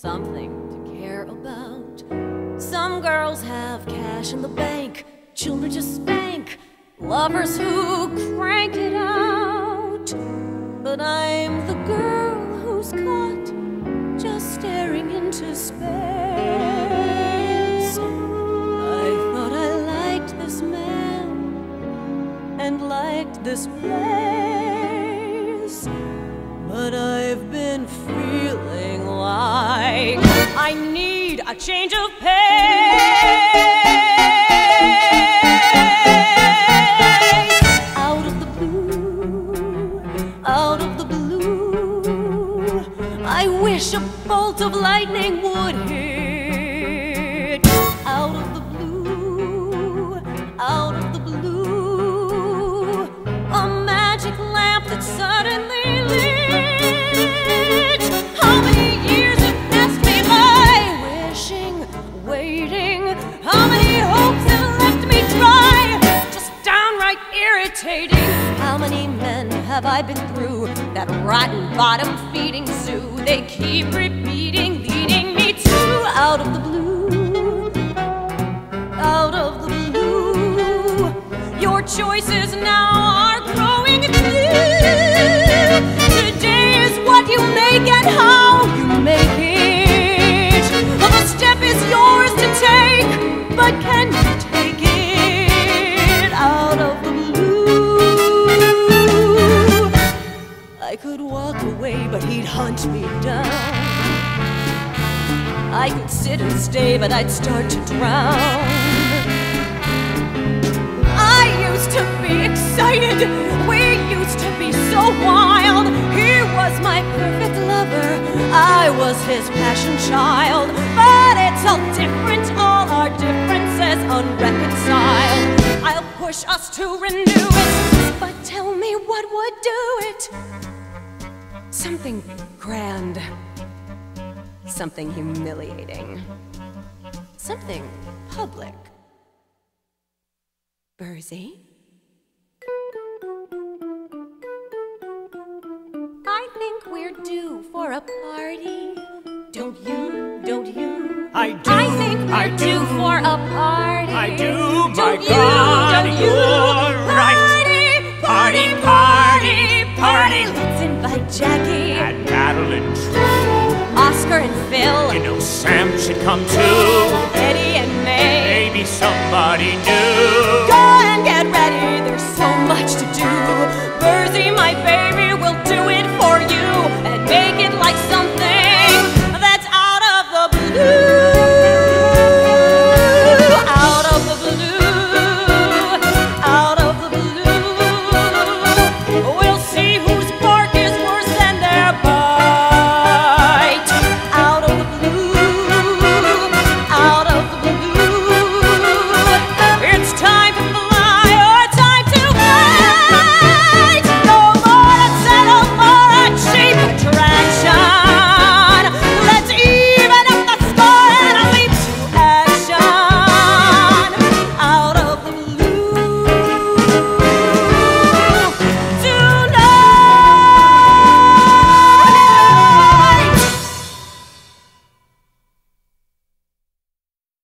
something to care about. Some girls have cash in the bank, children to spank, lovers who crank it out. But I'm the girl who's caught just staring into space. I thought I liked this man and liked this place, but I've been feeling like I need a change of pace. Out of the blue, out of the blue, I wish a bolt of lightning would hit. Out of the blue, out of the blue, a magic lamp that suddenly lit. How many years have passed me by, wishing, waiting. How many hopes have left me dry, just downright irritating. How many men have I been through, that rotten bottom feeding zoo? They keep repeating, leading me to out of the blue, out of the blue. Your choices now are growing few. Today is what you make and how you make it. The step is yours to take, but can you take it? Out of the blue, I could walk away, but he'd hunt me down. I could sit and stay, but I'd start to drown. I used to be excited, we used to be so wild. He was my perfect lover, I was his passion child. But it's all different, all our differences unreconciled. I'll push us to renew it, but tell me what would do it. Something grand, something humiliating, something public. Bursey? I think we're due for a party. Don't you? Don't you? I do. I think we're due for a party. I do. Don't My God, you're right. Party, party, party. Let's invite Jackie And Madeline too. Oscar and Phil. You know Sam should come too. Eddie and May. Maybe somebody new.